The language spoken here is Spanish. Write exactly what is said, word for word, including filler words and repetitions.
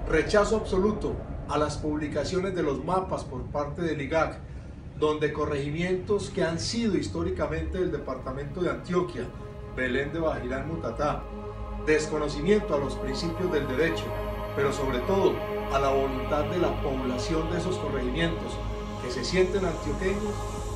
Rechazo absoluto a las publicaciones de los mapas por parte del I G A C, donde corregimientos que han sido históricamente del departamento de Antioquia, Belén de Bajirá, Mutatá, desconocimiento a los principios del derecho, pero sobre todo a la voluntad de la población de esos corregimientos que se sienten antioqueños,